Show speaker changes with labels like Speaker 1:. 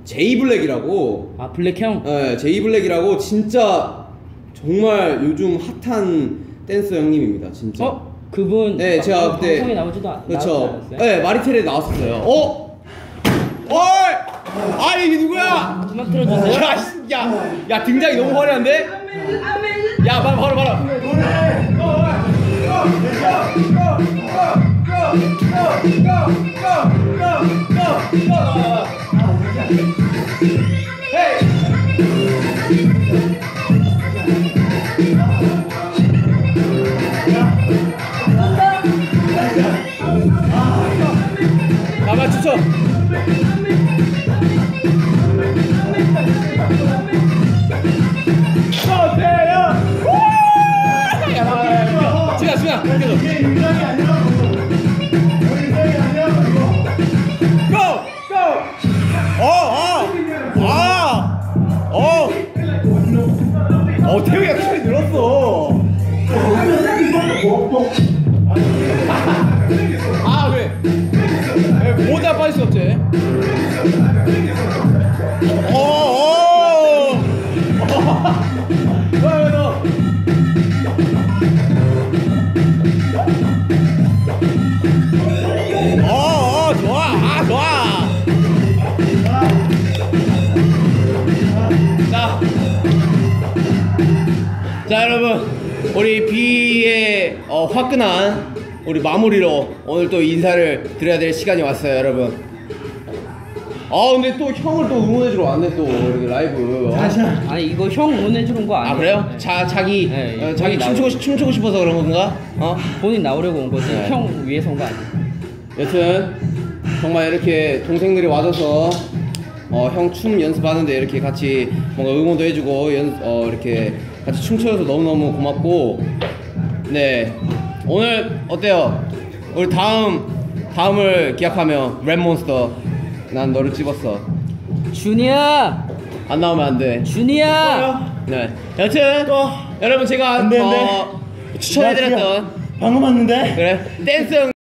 Speaker 1: 제이블랙이라고.
Speaker 2: 아 블랙형?
Speaker 1: 네, 제이블랙이라고 진짜 정말 요즘 핫한 댄서 형님입니다 진짜.
Speaker 2: 그분
Speaker 1: 네 제가 그때
Speaker 2: 방송에 나오지도 않았어요?
Speaker 1: 그렇죠. 네 마리텔에 나왔었어요. 아 이게 누구야?
Speaker 2: 음악 틀어주세요.
Speaker 1: 야 등장이 너무 화려한데? 야 바로 나만 추천. 지나 태우이가 소리 늘었어. 그래 모자 빠질 수 없지. 좋아. 자 여러분 우리 B의 화끈한 우리 마무리로 오늘 또 인사를 드려야 될 시간이 왔어요 여러분. 근데 또 형을 또 응원해주러 왔네 또 이렇게 라이브.
Speaker 2: 아니 이거 형 응원해주는 거 아니에요?
Speaker 1: 그래요?
Speaker 2: 네.
Speaker 1: 자기
Speaker 2: 네,
Speaker 1: 자기 춤추고 싶어서 그런 건가?
Speaker 2: 본인 나오려고 온 거지.
Speaker 1: 네.
Speaker 2: 형 위해서 온 거 아니에요?
Speaker 1: 여튼 정말 이렇게 동생들이 와줘서 형 춤 연습하는데 이렇게 같이 뭔가 응원도 해주고 이렇게 같이 춤춰줘서 너무너무 고맙고. 네 오늘 어때요? 우리 다음을 기약하며 랩몬스터 난 너를 찍었어.
Speaker 2: 준이야!
Speaker 1: 안 나오면 안 돼.
Speaker 2: 준이야!
Speaker 1: 네 여튼 여러분 제가
Speaker 3: 안 돼.
Speaker 1: 추천해드렸던
Speaker 3: 방금 왔는데?
Speaker 1: 그래 댄스